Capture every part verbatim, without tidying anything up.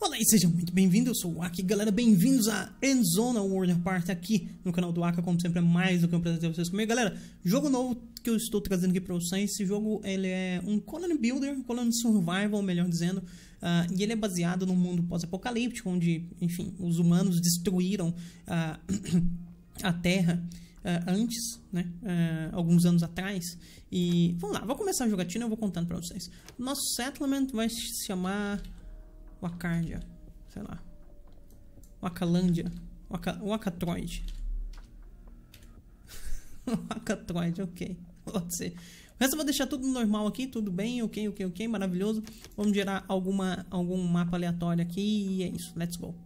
Fala aí, sejam muito bem-vindos, eu sou o Aki, galera, bem-vindos a Endzone World Apart aqui no canal do Aka, como sempre é mais do que um prazer ter vocês comigo. Galera, jogo novo que eu estou trazendo aqui pra vocês, esse jogo ele é um Colony Builder, Colony Survival, melhor dizendo, uh, e ele é baseado num mundo pós-apocalíptico, onde, enfim, os humanos destruíram uh, a Terra uh, antes, né, uh, alguns anos atrás, e vamos lá, vou começar a jogatina e eu vou contando pra vocês. Nosso settlement vai se chamar Wakardia, sei lá, Wakalândia, Waka, Wakatroid. Wakatroid, ok, pode ser. O resto eu vou deixar tudo normal aqui, tudo bem, ok, ok, ok, maravilhoso. Vamos gerar alguma, algum mapa aleatório aqui e é isso, let's go.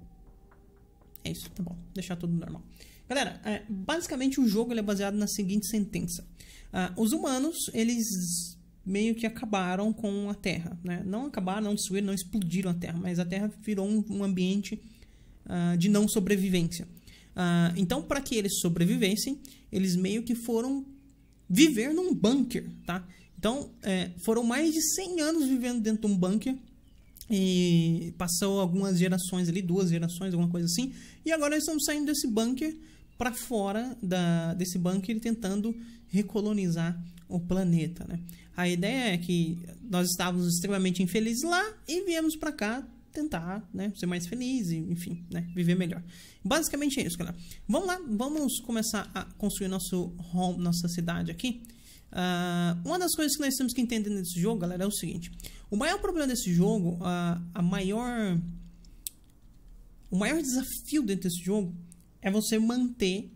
É isso, tá bom, deixar tudo normal. Galera, é, basicamente o jogo ele é baseado na seguinte sentença. Uh, os humanos, eles meio que acabaram com a Terra, né? Não acabaram, não destruíram, não explodiram a Terra, mas a Terra virou um, um ambiente uh, de não sobrevivência. Uh, então, para que eles sobrevivessem, eles meio que foram viver num bunker, tá? Então, é, foram mais de cem anos vivendo dentro de um bunker e passou algumas gerações ali, duas gerações, alguma coisa assim, e agora eles estão saindo desse bunker para fora da, desse bunker e tentando recolonizar o planeta, né? A ideia é que nós estávamos extremamente infelizes lá e viemos para cá tentar, né, ser mais felizes e, enfim, né, viver melhor. Basicamente é isso, galera. Vamos lá, vamos começar a construir nosso home, nossa cidade aqui. Uh, uma das coisas que nós temos que entender nesse jogo, galera, é o seguinte. O maior problema desse jogo, uh, a maior... O maior desafio dentro desse jogo é você manter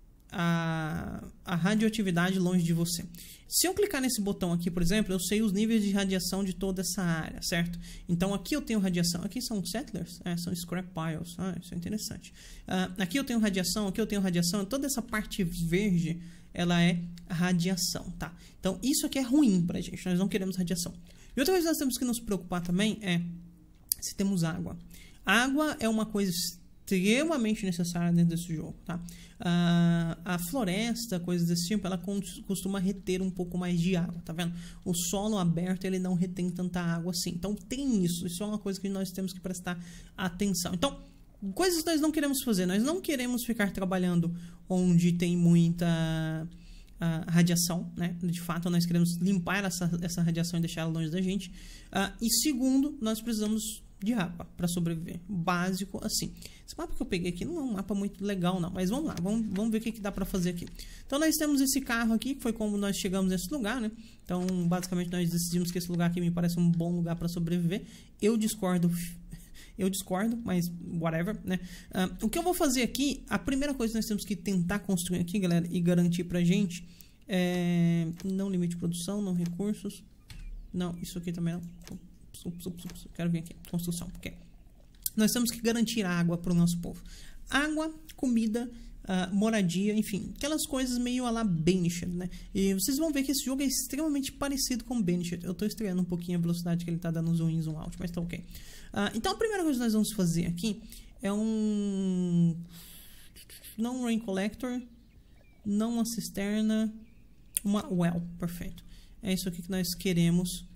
a, a radioatividade longe de você. Se eu clicar nesse botão aqui, por exemplo, eu sei os níveis de radiação de toda essa área, certo? Então aqui eu tenho radiação. Aqui são settlers? É, são scrap piles. Ah, isso é interessante. Uh, aqui eu tenho radiação, aqui eu tenho radiação. Toda essa parte verde, ela é radiação, tá? Então isso aqui é ruim pra gente. Nós não queremos radiação. E outra coisa que nós temos que nos preocupar também é se temos água. Água é uma coisa extremamente necessária dentro desse jogo, tá? Uh, a floresta, coisas desse tipo, ela costuma reter um pouco mais de água, tá vendo? O solo aberto, ele não retém tanta água assim. Então tem isso, isso é uma coisa que nós temos que prestar atenção. Então, coisas que nós não queremos fazer, nós não queremos ficar trabalhando onde tem muita uh, radiação, né? De fato, nós queremos limpar essa, essa radiação e deixar ela longe da gente. Uh, e segundo, nós precisamos de água para sobreviver, básico assim. Esse mapa que eu peguei aqui não é um mapa muito legal não, mas vamos lá, vamos, vamos ver o que, que dá para fazer aqui. Então nós temos esse carro aqui, que foi como nós chegamos nesse lugar, né? Então basicamente nós decidimos que esse lugar aqui me parece um bom lugar para sobreviver. Eu discordo, eu discordo, mas whatever, né? Uh, o que eu vou fazer aqui, a primeira coisa que nós temos que tentar construir aqui, galera, e garantir pra gente é... não limite de produção, não recursos, não, isso aqui também não. Ups, ups, ups, quero vir aqui, construção, porque nós temos que garantir água para o nosso povo. Água, comida, uh, moradia, enfim, aquelas coisas meio a la Banished, né? E vocês vão ver que esse jogo é extremamente parecido com Banished. Eu estou estreando um pouquinho a velocidade que ele está dando zoom in, zoom out, mas tá ok. Uh, então a primeira coisa que nós vamos fazer aqui é um... não um rain collector, não uma cisterna, uma well, perfeito. É isso aqui que nós queremos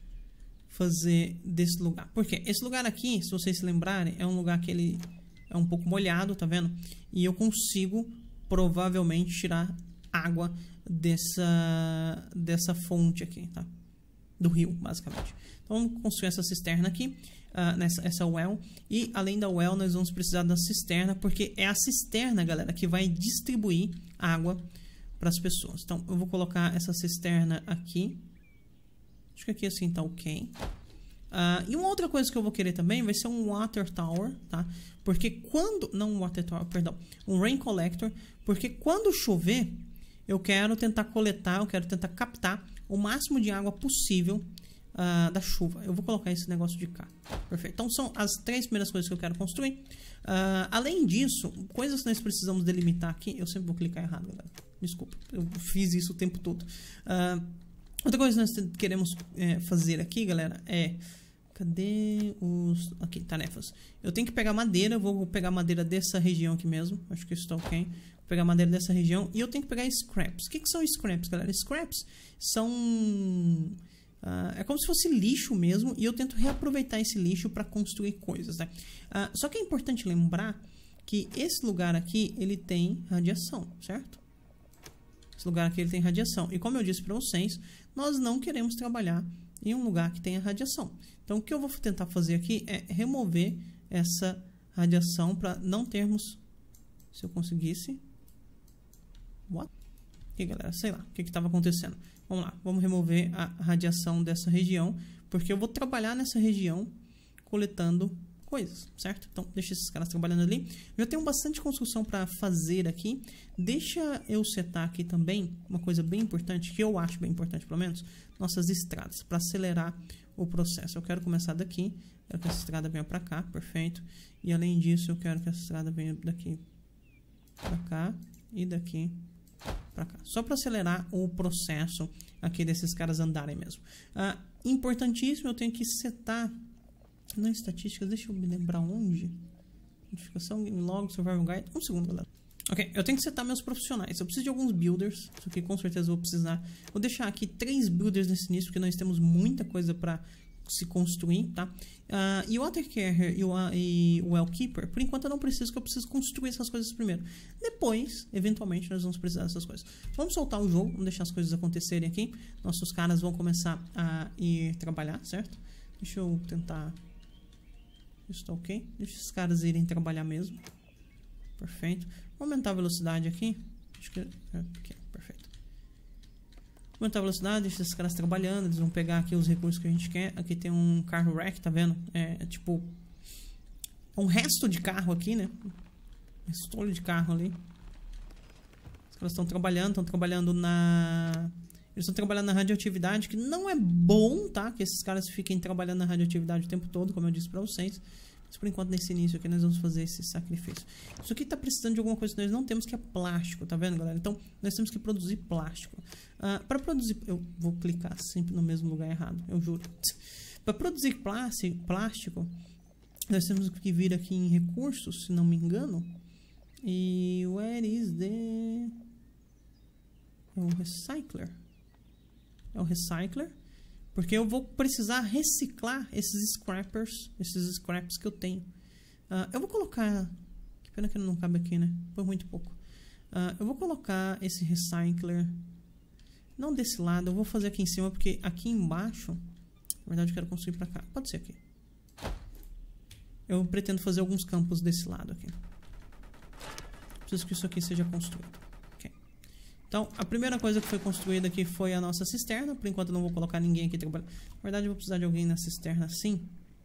fazer desse lugar. Por quê? Esse lugar aqui, se vocês se lembrarem, é um lugar que ele é um pouco molhado, tá vendo? E eu consigo provavelmente tirar água dessa dessa fonte aqui, tá? Do rio, basicamente. Então vamos construir essa cisterna aqui, uh, nessa essa well, e além da well nós vamos precisar da cisterna, porque é a cisterna, galera, que vai distribuir água para as pessoas. Então eu vou colocar essa cisterna aqui. Acho que aqui assim tá ok. Uh, e uma outra coisa que eu vou querer também vai ser um water tower, tá? Porque quando... não um water tower, perdão. Um rain collector. Porque quando chover, eu quero tentar coletar, eu quero tentar captar o máximo de água possível uh, da chuva. Eu vou colocar esse negócio de cá. Perfeito. Então são as três primeiras coisas que eu quero construir. Uh, além disso, coisas que nós precisamos delimitar aqui... Eu sempre vou clicar errado, galera. Desculpa, eu fiz isso o tempo todo. Uh, Outra coisa que nós queremos é, fazer aqui, galera, é... Cadê os... Aqui, tarefas. Eu tenho que pegar madeira, vou pegar madeira dessa região aqui mesmo. Acho que isso tá ok. Vou pegar madeira dessa região e eu tenho que pegar scraps. O que, que são scraps, galera? Scraps são Uh, é como se fosse lixo mesmo, e eu tento reaproveitar esse lixo para construir coisas, né? Uh, só que é importante lembrar que esse lugar aqui, ele tem radiação, certo? Esse lugar aqui ele tem radiação. E como eu disse para vocês, nós não queremos trabalhar em um lugar que tenha radiação. Então o que eu vou tentar fazer aqui é remover essa radiação para não termos... Se eu conseguisse... What? Aqui, galera, sei lá o que estava acontecendo. Vamos lá, vamos remover a radiação dessa região, porque eu vou trabalhar nessa região coletando coisas, certo? Então, deixa esses caras trabalhando ali. Eu tenho bastante construção para fazer aqui. Deixa eu setar aqui também uma coisa bem importante, que eu acho bem importante, pelo menos, nossas estradas, para acelerar o processo. Eu quero começar daqui, quero que essa estrada venha para cá, perfeito. E além disso, eu quero que essa estrada venha daqui para cá e daqui para cá. Só para acelerar o processo aqui desses caras andarem mesmo. Ah, importantíssimo, eu tenho que setar nas estatísticas, deixa eu me lembrar onde. Notificação, game log, survival guide. Um segundo, galera. Ok, eu tenho que setar meus profissionais. Eu preciso de alguns builders, isso aqui com certeza eu vou precisar. Vou deixar aqui três builders nesse início, porque nós temos muita coisa para se construir, tá? Uh, e o Water Carrier e o, e o Well Keeper, por enquanto eu não preciso, que eu preciso construir essas coisas primeiro. Depois, eventualmente, nós vamos precisar dessas coisas. Vamos soltar o jogo, vamos deixar as coisas acontecerem aqui. Nossos caras vão começar a ir trabalhar, certo? Deixa eu tentar... Isso tá ok? Deixa esses caras irem trabalhar mesmo. Perfeito. Vou aumentar a velocidade aqui. Acho que... Okay, perfeito. Aumentar a velocidade, deixa esses caras trabalhando. Eles vão pegar aqui os recursos que a gente quer. Aqui tem um carro wreck, tá vendo? É, é tipo... um resto de carro aqui, né? Um restolho de carro ali. Os caras estão trabalhando. Estão trabalhando na... Eles estão trabalhando na radioatividade, que não é bom, tá? Que esses caras fiquem trabalhando na radioatividade o tempo todo, como eu disse pra vocês. Mas por enquanto, nesse início aqui, nós vamos fazer esse sacrifício. Isso aqui tá precisando de alguma coisa que nós não temos, que é plástico, tá vendo, galera? Então, nós temos que produzir plástico. Uh, para produzir... Eu vou clicar sempre no mesmo lugar errado, eu juro. Para produzir plástico, nós temos que vir aqui em recursos, se não me engano. E... Where is the... É o recycler. É o recycler. Porque eu vou precisar reciclar esses scrappers, esses scraps que eu tenho. Uh, eu vou colocar... Que pena que não cabe aqui, né? Foi muito pouco. Uh, eu vou colocar esse recycler... Não desse lado, eu vou fazer aqui em cima, porque aqui embaixo... Na verdade eu quero construir pra cá. Pode ser aqui. Eu pretendo fazer alguns campos desse lado aqui. Preciso que isso aqui seja construído. Então, a primeira coisa que foi construída aqui foi a nossa cisterna. Por enquanto eu não vou colocar ninguém aqui trabalhando. Na verdade eu vou precisar de alguém na cisterna assim.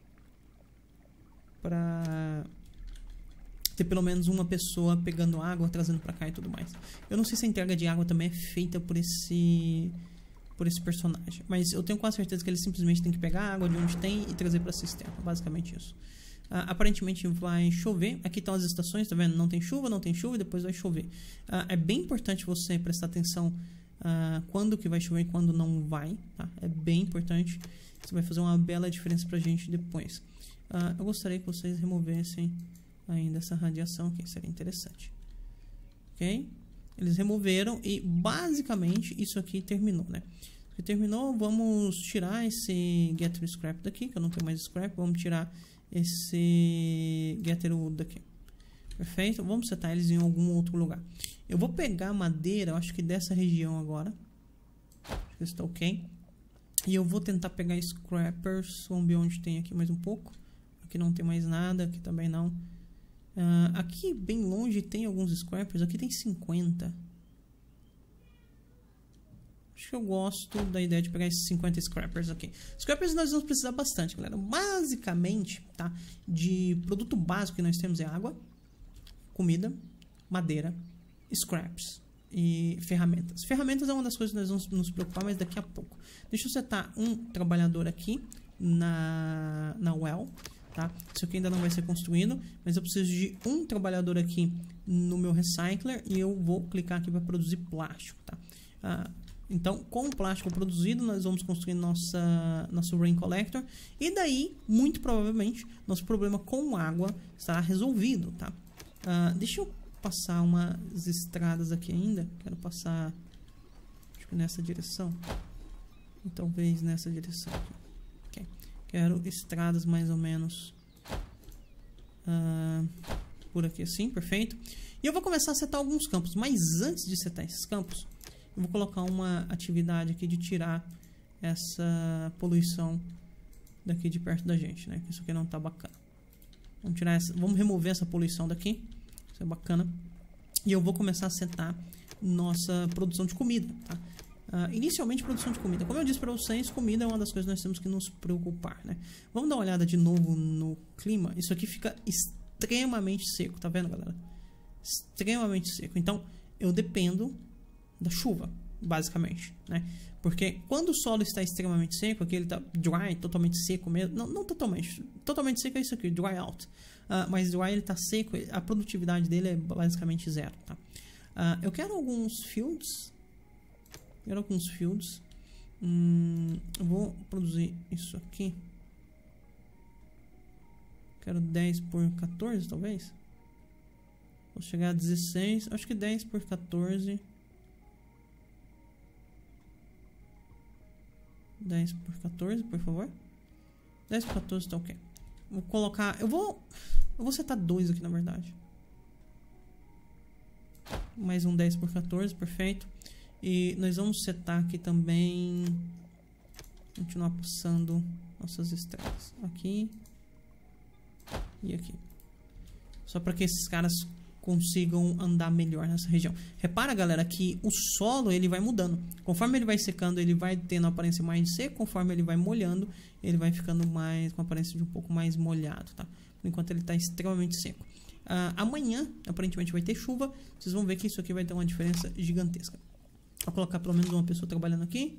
Pra ter pelo menos uma pessoa pegando água, trazendo pra cá e tudo mais. Eu não sei se a entrega de água também é feita por esse... Por esse personagem. Mas eu tenho quase certeza que ele simplesmente tem que pegar a água de onde tem e trazer pra cisterna. Basicamente isso. Uh, aparentemente vai chover. Aqui estão as estações, tá vendo? Não tem chuva, não tem chuva e depois vai chover. Uh, é bem importante você prestar atenção uh, quando que vai chover e quando não vai, tá? É bem importante. Isso vai fazer uma bela diferença pra gente depois. Uh, eu gostaria que vocês removessem ainda essa radiação aqui, seria interessante. Ok? Eles removeram e basicamente isso aqui terminou, né? Se terminou, vamos tirar esse Getter Scrap daqui, que eu não tenho mais scrap. Vamos tirar esse Getter Wood daqui. Perfeito? Vamos setar eles em algum outro lugar. Eu vou pegar madeira, eu acho que dessa região agora. Acho que está ok. E eu vou tentar pegar scrappers. Vamos ver onde tem aqui mais um pouco. Aqui não tem mais nada, aqui também não. Uh, aqui bem longe tem alguns scrappers. Aqui tem cinquenta. Acho que eu gosto da ideia de pegar esses cinquenta scrappers aqui. Scrappers nós vamos precisar bastante, galera. Basicamente, tá? De produto básico que nós temos é água, comida, madeira, scraps e ferramentas. Ferramentas é uma das coisas que nós vamos nos preocupar, mas daqui a pouco. Deixa eu setar um trabalhador aqui na, na well, tá? Isso aqui ainda não vai ser construído, mas eu preciso de um trabalhador aqui no meu recycler e eu vou clicar aqui para produzir plástico, tá? Ah, Então, com o plástico produzido, nós vamos construir nossa, nosso Rain Collector. E daí, muito provavelmente, nosso problema com água estará resolvido, tá? Uh, deixa eu passar umas estradas aqui ainda. Quero passar, acho que nessa direção. E talvez nessa direção aqui. Okay. Quero estradas mais ou menos uh, por aqui assim, perfeito. E eu vou começar a setar alguns campos, mas antes de setar esses campos, eu vou colocar uma atividade aqui de tirar essa poluição daqui de perto da gente, né? Isso aqui não tá bacana. Vamos tirar essa, vamos remover essa poluição daqui. Isso é bacana. E eu vou começar a setar nossa produção de comida, tá? Uh, inicialmente, produção de comida. Como eu disse para vocês, comida é uma das coisas que nós temos que nos preocupar, né? Vamos dar uma olhada de novo no clima. Isso aqui fica extremamente seco, tá vendo, galera? Extremamente seco. Então, eu dependo da chuva, basicamente, né? Porque quando o solo está extremamente seco, aqui ele está dry, totalmente seco mesmo. Não, não totalmente. Totalmente seco é isso aqui, dry out. Uh, mas dry ele está seco, a produtividade dele é basicamente zero, tá? Uh, eu quero alguns fields. Quero alguns fields. Hum, eu vou produzir isso aqui. Quero dez por quatorze, talvez. Vou chegar a dezesseis. Acho que dez por quatorze. dez por quatorze, por favor. dez por quatorze tá ok. Vou colocar... Eu vou... Eu vou setar dois aqui, na verdade. Mais um dez por quatorze, perfeito. E nós vamos setar aqui também... Continuar passando nossas estrelas. Aqui. E aqui. Só para que esses caras consigam andar melhor nessa região. Repara, galera, que o solo ele vai mudando. Conforme ele vai secando, ele vai tendo a aparência mais de seco. Conforme ele vai molhando, ele vai ficando mais com a aparência de um pouco mais molhado, tá? Por enquanto ele está extremamente seco. Uh, amanhã, aparentemente, vai ter chuva. Vocês vão ver que isso aqui vai ter uma diferença gigantesca. Vou colocar pelo menos uma pessoa trabalhando aqui.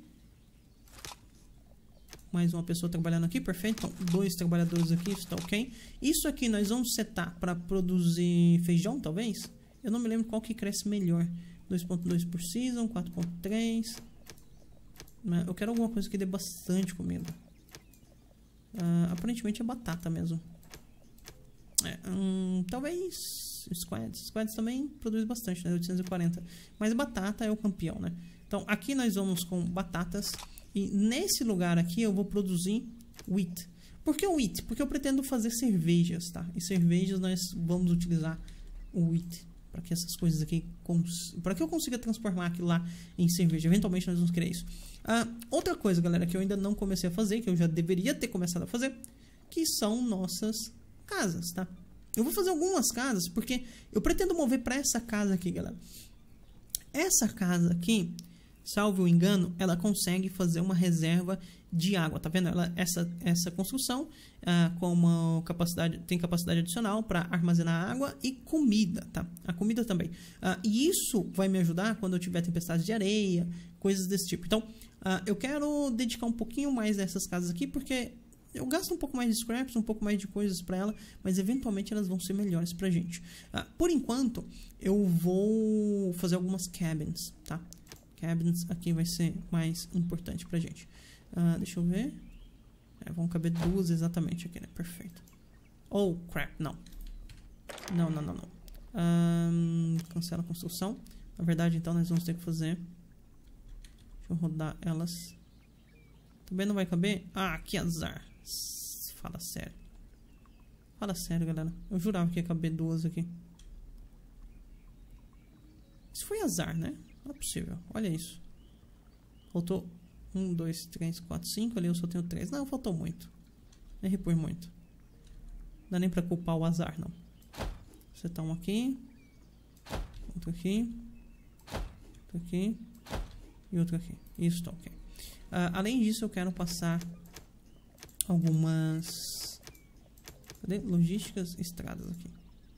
Mais uma pessoa trabalhando aqui, perfeito. Então, dois trabalhadores aqui, isso tá ok. Isso aqui nós vamos setar para produzir feijão, talvez. Eu não me lembro qual que cresce melhor. dois ponto dois por season, quatro ponto três. Eu quero alguma coisa que dê bastante comida. Uh, aparentemente é batata mesmo. É, hum, talvez squads. Squads também produz bastante, né? oitocentos e quarenta. Mas batata é o campeão, né? Então, aqui nós vamos com batatas. E nesse lugar aqui eu vou produzir wheat. Por que wheat? Porque eu pretendo fazer cervejas, tá? E cervejas nós vamos utilizar o wheat. Para que essas coisas aqui... Para que eu consiga transformar aquilo lá em cerveja. Eventualmente nós vamos querer isso. Ah, outra coisa, galera, que eu ainda não comecei a fazer, que eu já deveria ter começado a fazer, que são nossas casas, tá? Eu vou fazer algumas casas, porque eu pretendo mover para essa casa aqui, galera. Essa casa aqui... Salvo o engano, ela consegue fazer uma reserva de água, tá vendo? Ela, essa, essa construção ah, com uma capacidade, tem capacidade adicional para armazenar água e comida, tá? A comida também. Ah, e isso vai me ajudar quando eu tiver tempestades de areia, coisas desse tipo. Então, ah, eu quero dedicar um pouquinho mais dessas casas aqui, porque eu gasto um pouco mais de scraps, um pouco mais de coisas para ela, mas eventualmente elas vão ser melhores pra gente. Ah, por enquanto, eu vou fazer algumas cabins, tá? Cabins aqui vai ser mais importante pra gente. Uh, deixa eu ver. É, vão caber duas exatamente aqui, né? Perfeito. Oh, crap, não. Não, não, não, não. Um, cancela a construção. Na verdade, então, nós vamos ter que fazer... Deixa eu rodar elas. Também não vai caber? Ah, que azar. Fala sério. Fala sério, galera. Eu jurava que ia caber duas aqui. Isso foi azar, né? Não é possível, olha isso. Faltou um, dois, três, quatro, cinco. Ali eu só tenho três. Não, faltou muito. Errei por muito. Não dá nem pra culpar o azar, não. Setar um aqui. Outro aqui. Outro aqui. E outro aqui. Isso tá ok. Uh, além disso, eu quero passar algumas... Cadê? Logísticas, estradas aqui.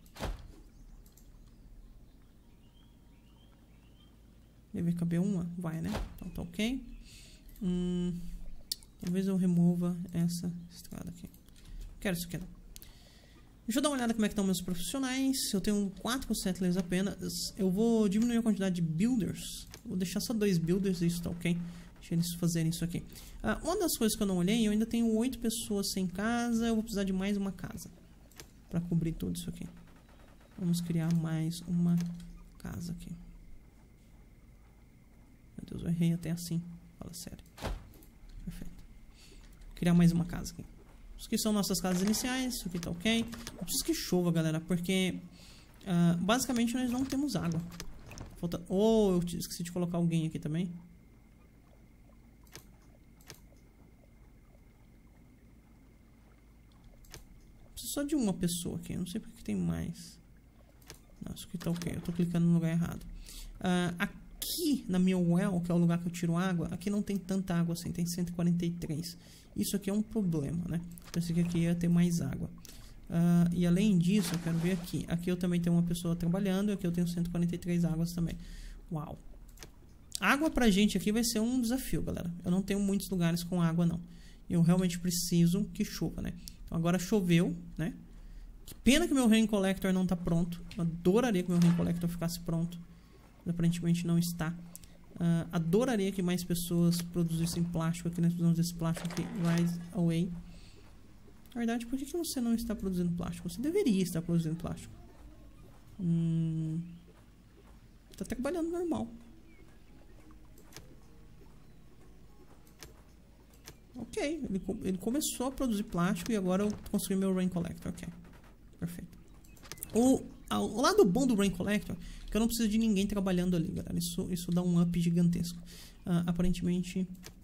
Deve caber uma? Vai, né? Então tá ok. Hum, talvez eu remova essa estrada aqui. Quero isso aqui não. Deixa eu dar uma olhada como é que estão meus profissionais. Eu tenho quatro settlers apenas. Eu vou diminuir a quantidade de builders. Vou deixar só dois builders e isso tá ok. Deixa eles fazerem isso aqui. Ah, uma das coisas que eu não olhei, eu ainda tenho oito pessoas sem casa. Eu vou precisar de mais uma casa para cobrir tudo isso aqui. Vamos criar mais uma casa aqui. Meu Deus, eu errei até assim. Fala sério. criar mais uma casa aqui. Isso aqui são nossas casas iniciais. Isso aqui tá ok. Eu preciso que chova, galera, porque uh, basicamente nós não temos água. Falta... Oh, eu esqueci de colocar alguém aqui também. Preciso só de uma pessoa aqui. Eu não sei porque tem mais. Não, isso aqui tá ok. Eu tô clicando no lugar errado. Uh, aqui na minha well, que é o lugar que eu tiro água, aqui não tem tanta água assim. Tem cento e quarenta e três. Isso aqui é um problema, né? Pensei que aqui ia ter mais água. Uh, e além disso, eu quero ver aqui. Aqui eu também tenho uma pessoa trabalhando. E aqui eu tenho cento e quarenta e três águas também. Uau! Água pra gente aqui vai ser um desafio, galera. Eu não tenho muitos lugares com água, não. Eu realmente preciso que chova, né? Então agora choveu, né? Que pena que meu Rain Collector não tá pronto. Eu adoraria que meu Rain Collector ficasse pronto. Mas aparentemente não está. Uh, adoraria que mais pessoas produzissem plástico aqui. Nós precisamos desse plástico aqui. Rise Away. Na verdade, por que, que você não está produzindo plástico? Você deveria estar produzindo plástico. Hum, tá trabalhando normal. Ok, ele, ele começou a produzir plástico e agora eu construí meu Rain Collector. Ok, perfeito. O, o lado bom do Rain Collector é que eu não preciso de ninguém trabalhando ali, galera. Isso, isso dá um up gigantesco. Uh, aparentemente...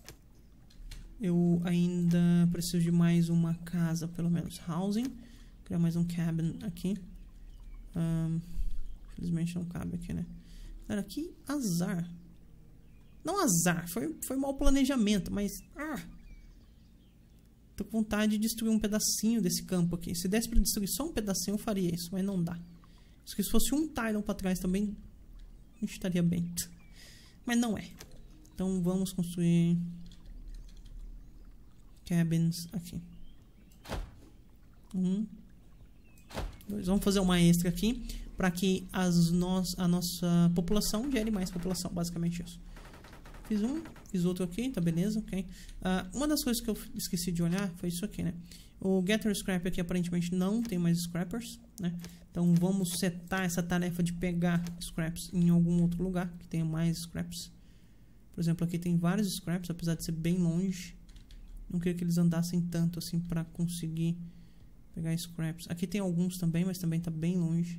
Eu ainda preciso de mais uma casa, pelo menos. Housing. Criar mais um cabin aqui. Um, infelizmente não cabe aqui, né? Galera, que azar. Não azar, foi, foi mau planejamento, mas... Ah, tô com vontade de destruir um pedacinho desse campo aqui. Se desse pra destruir só um pedacinho, eu faria isso, mas não dá. Se fosse um tile pra trás também, a gente estaria bem. Mas não é. Então vamos construir... cabins aqui. Um, dois. Vamos fazer uma extra aqui para que as nos, a nossa população gere mais população, basicamente isso. Fiz um, fiz outro aqui, tá beleza, ok. Uh, uma das coisas que eu esqueci de olhar foi isso aqui, né? O Getter Scrap aqui aparentemente não tem mais scrappers, né? Então vamos setar essa tarefa de pegar scraps em algum outro lugar que tenha mais scraps. Por exemplo, aqui tem vários scraps, apesar de ser bem longe. Não queria que eles andassem tanto assim pra conseguir pegar scraps. Aqui tem alguns também, mas também tá bem longe.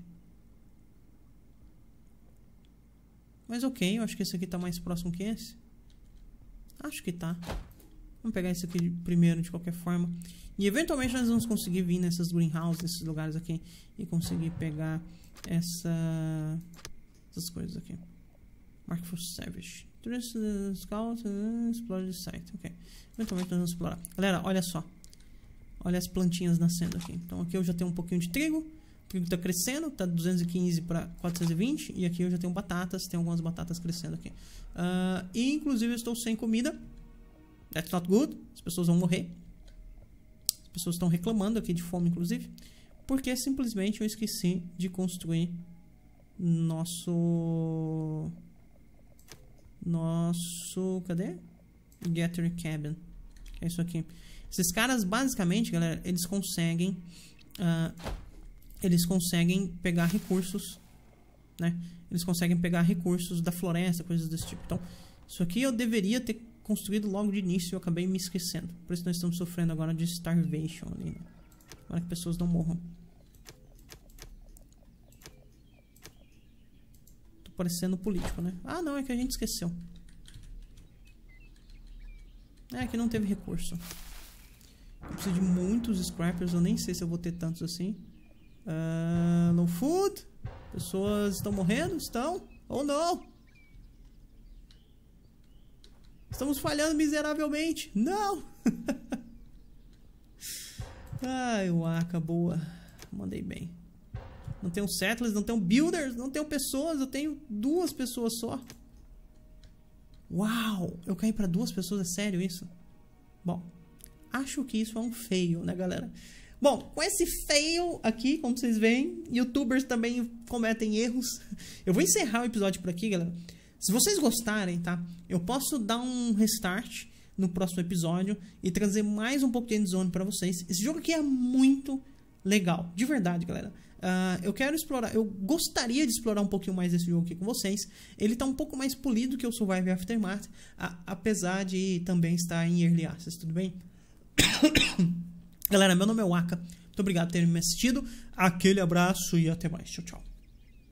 Mas ok, eu acho que esse aqui tá mais próximo que esse. Acho que tá. Vamos pegar esse aqui primeiro de qualquer forma. E eventualmente nós vamos conseguir vir nessas greenhouses, nesses lugares aqui. E conseguir pegar essa... essas coisas aqui. Mark for Savage. Scout, explore the site. Ok. Eventualmente nós vamos explorar. Galera, olha só. Olha as plantinhas nascendo aqui. Então aqui eu já tenho um pouquinho de trigo. O trigo está crescendo. Está duzentos e quinze para quatrocentos e vinte. E aqui eu já tenho batatas. Tem algumas batatas crescendo aqui. Uh, e inclusive eu estou sem comida. That's not good. As pessoas vão morrer. As pessoas estão reclamando aqui de fome, inclusive. Porque simplesmente eu esqueci de construir nosso... Nosso... Cadê? Getter Cabin. É isso aqui. Esses caras, basicamente, galera, eles conseguem... Uh, eles conseguem pegar recursos, né? Eles conseguem pegar recursos da floresta, coisas desse tipo. Então, isso aqui eu deveria ter construído logo de início e eu acabei me esquecendo. Por isso nós estamos sofrendo agora de starvation ali, né? Para que pessoas não morram. Parecendo político, né? Ah, não, é que a gente esqueceu. É que não teve recurso. Eu preciso de muitos scrappers. Eu nem sei se eu vou ter tantos assim. Uh, no food. Pessoas estão morrendo? Estão? Ou não? Estamos falhando miseravelmente. Não! Ai, Waka, boa. Mandei bem. Não tenho settlers, não tenho builders, não tenho pessoas, eu tenho duas pessoas só. Uau! Eu caí pra duas pessoas, é sério isso? Bom, acho que isso é um fail, né, galera? Bom, com esse fail aqui, como vocês veem, youtubers também cometem erros. Eu vou encerrar o episódio por aqui, galera. Se vocês gostarem, tá? Eu posso dar um restart no próximo episódio e trazer mais um pouco de Endzone pra vocês. Esse jogo aqui é muito legal, de verdade, galera. Uh, eu quero explorar, eu gostaria de explorar um pouquinho mais esse jogo aqui com vocês. Ele tá um pouco mais polido que o Survive Aftermath, a, apesar de também estar em Early Access, tudo bem? Galera, meu nome é Waka. Muito obrigado por terem me assistido. Aquele abraço e até mais. Tchau, tchau.